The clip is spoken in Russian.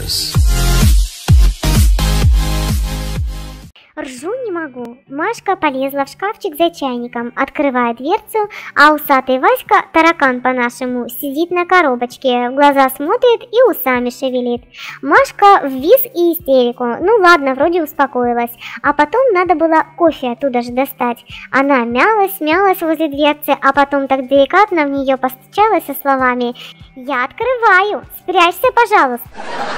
Stars. Ржу не могу. Машка полезла в шкафчик за чайником, открывает дверцу, а усатый Васька, таракан по-нашему, сидит на коробочке, в глаза смотрит и усами шевелит. Машка в виз и истерику. Ну ладно, вроде успокоилась. А потом надо было кофе оттуда же достать. Она мялась возле дверцы, а потом так деликатно в нее постучалась со словами: «Я открываю, спрячься, пожалуйста».